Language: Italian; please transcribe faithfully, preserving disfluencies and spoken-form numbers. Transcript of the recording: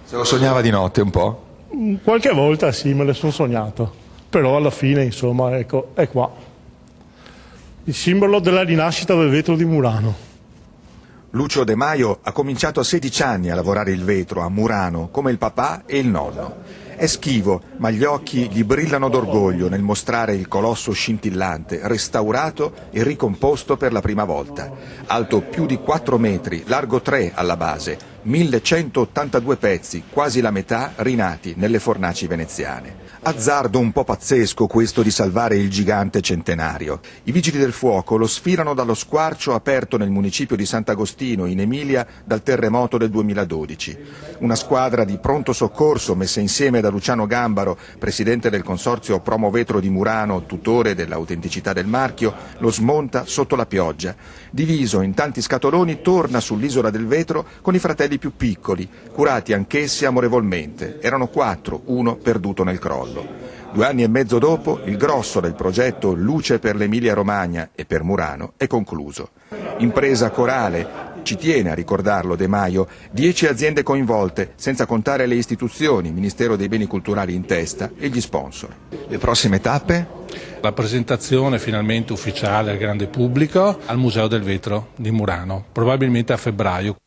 Se lo sognava di notte un po'? Qualche volta sì, me le sono sognato, però alla fine insomma ecco, è qua. Il simbolo della rinascita del vetro di Murano. Lucio De Maio ha cominciato a sedici anni a lavorare il vetro a Murano come il papà e il nonno. È schivo, ma gli occhi gli brillano d'orgoglio nel mostrare il colosso scintillante, restaurato e ricomposto per la prima volta. Alto più di quattro metri, largo tre alla base, millecentottantadue pezzi, quasi la metà rinati nelle fornaci veneziane. Azzardo un po' pazzesco questo di salvare il gigante centenario. I vigili del fuoco lo sfilano dallo squarcio aperto nel municipio di Sant'Agostino, in Emilia, dal terremoto del duemiladodici. Una squadra di pronto soccorso messa insieme da Luciano Gambaro, presidente del consorzio Promo Vetro di Murano, tutore dell'autenticità del marchio, lo smonta sotto la pioggia. Diviso in tanti scatoloni, torna sull'isola del vetro con i fratelli più piccoli, curati anch'essi amorevolmente. Erano quattro, uno perduto nel crollo. Due anni e mezzo dopo, il grosso del progetto Luce per l'Emilia-Romagna e per Murano è concluso. Impresa corale, ci tiene a ricordarlo De Maio, dieci aziende coinvolte, senza contare le istituzioni, Ministero dei Beni Culturali in testa e gli sponsor. Le prossime tappe? La presentazione finalmente ufficiale al grande pubblico al Museo del Vetro di Murano, probabilmente a febbraio.